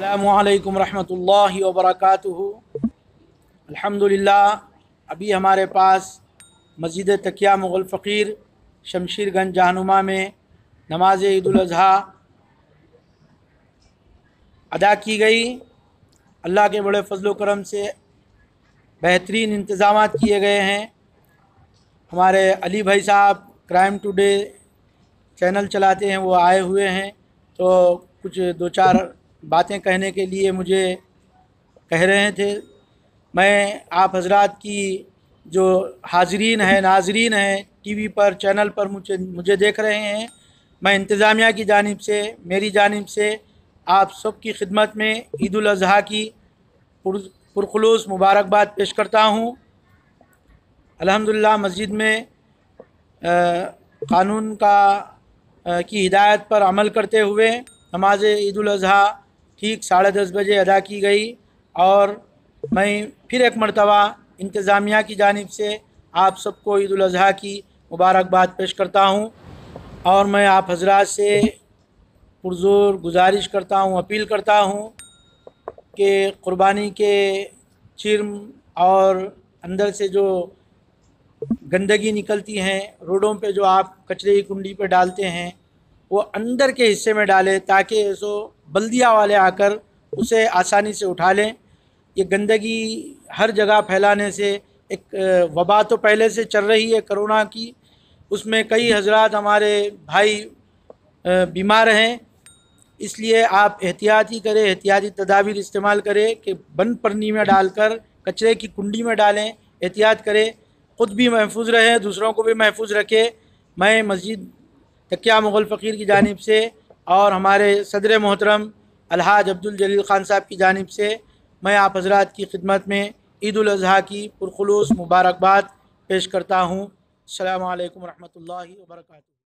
अस्सलामुअलैकुम रहमतुल्लाहि व बरकातुहू। अल्हम्दुलिल्लाह, अभी हमारे पास मस्जिद तकिया मुग़ल फ़कीर शमशीरगंज जहानुमा में नमाज ईद उल अज़हा अदा की गई। अल्लाह के बड़े फ़ज़ल करम से बेहतरीन इंतज़ामात किए गए हैं। हमारे अली भाई साहब क्राइम टुडे चैनल चलाते हैं, वो आए हुए हैं, तो कुछ दो चार बातें कहने के लिए मुझे कह रहे थे। मैं आप हजरात की जो हाज़रीन हैं, नाज़रीन हैं, टीवी पर चैनल पर मुझे देख रहे हैं, मैं इंतज़ामिया की जानिब से, मेरी जानिब से आप सब की खिदमत में ईद उल अज़हा की पुरखुलूस मुबारकबाद पेश करता हूँ। अल्हम्दुलिल्लाह, मस्जिद में क़ानून की हिदायत पर अमल करते हुए नमाज ईद उल अज़हा ठीक 10:30 बजे अदा की गई। और मैं फिर एक मरतबा इंतज़ामिया की जानिब से आप सबको ईद उल अज़हा की मुबारकबाद पेश करता हूँ। और मैं आप हजरात से पुरज़ोर गुजारिश करता हूँ, अपील करता हूँ कि क़ुरबानी के चिर्म और अंदर से जो गंदगी निकलती हैं, रोडों पे जो आप कचरे की कुंडी पे डालते हैं, वो अंदर के हिस्से में डालें ताकि ऐसो बल्दिया वाले आकर उसे आसानी से उठा लें। ये गंदगी हर जगह फैलाने से एक वबा तो पहले से चल रही है कोरोना की, उसमें कई हजरात हमारे भाई बीमार हैं। इसलिए आप एहतियाती करें, एहतियाती तदाबीर इस्तेमाल करें कि बंद पन्नी में डालकर कचरे की कुंडी में डालें। एहतियात करें, ख़ुद भी महफूज रहें, दूसरों को भी महफूज रखें। मैं मस्जिद तकिया मुग़ल फ़कीर की जानिब से और हमारे सदर मोहतरम अलहाज अब्दुल जलील ख़ान साहब की जानिब से मैं आप हज़रात की खिदमत में ईद उल अज़हा की पुरखुलूस मुबारकबाद पेश करता हूँ। अस्सलामु अलैकुम रहमतुल्लाहि व बरकातुहू।